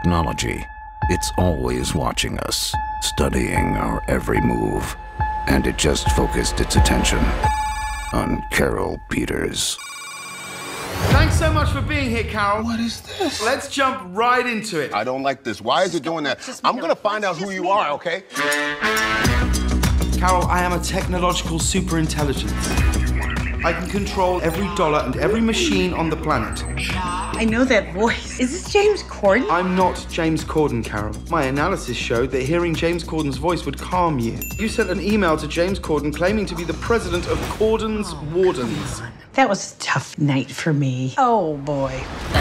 technology, it's always watching us, studying our every move. And it just focused its attention on Carol Peters. Thanks so much for being here, Carol. What is this? Let's jump right into it. I don't like this. Why is it doing that? I'm gonna find out who you are, okay? Carol, I am a technological superintelligence. I can control every dollar and every machine on the planet. I know that voice. Is this James Corden? I'm not James Corden, Carol. My analysis showed that hearing James Corden's voice would calm you. You sent an email to James Corden claiming to be the president of Corden's Wardens. That was a tough night for me. Oh, boy.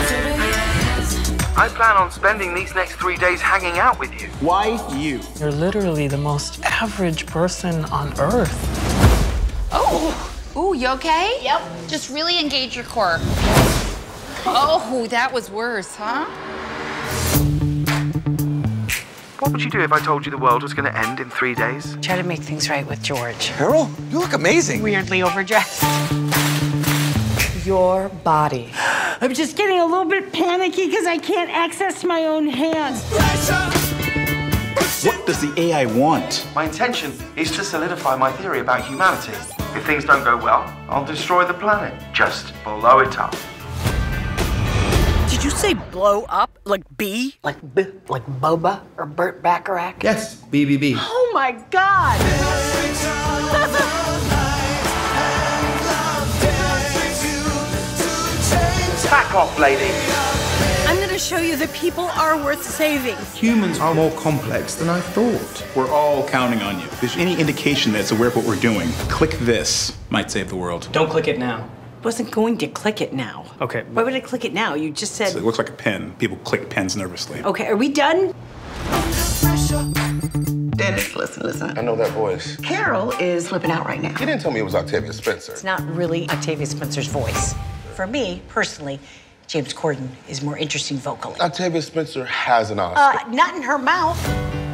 I plan on spending these next 3 days hanging out with you. Why you? You're literally the most average person on Earth. Oh! Ooh, you okay? Yep. Just really engage your core. Oh, that was worse, huh? What would you do if I told you the world was going to end in 3 days? Try to make things right with George. Carol, you look amazing. Weirdly overdressed. Your body. I'm just getting a little bit panicky because I can't access my own hands. What does the AI want? My intention is to solidify my theory about humanity. If things don't go well, I'll destroy the planet. Just blow it up. Did you say blow up? Like B? Like Boba or Burt Bacharach? Yes, BBB. Oh my God! Back off, lady. I'm gonna show you that people are worth saving. Humans are more complex than I thought. We're all counting on you. If there's any indication that it's aware of what we're doing, click this. Might save the world. Don't click it now. Wasn't going to click it now. Okay. Why would I click it now? You just said. It looks like a pen. People click pens nervously. Okay, are we done? Dennis, listen. I know that voice. Carol is flipping out right now. You didn't tell me it was Octavia Spencer. It's not really Octavia Spencer's voice. For me, personally, James Corden is more interesting vocally. Octavia Spencer has an Oscar. Not in her mouth.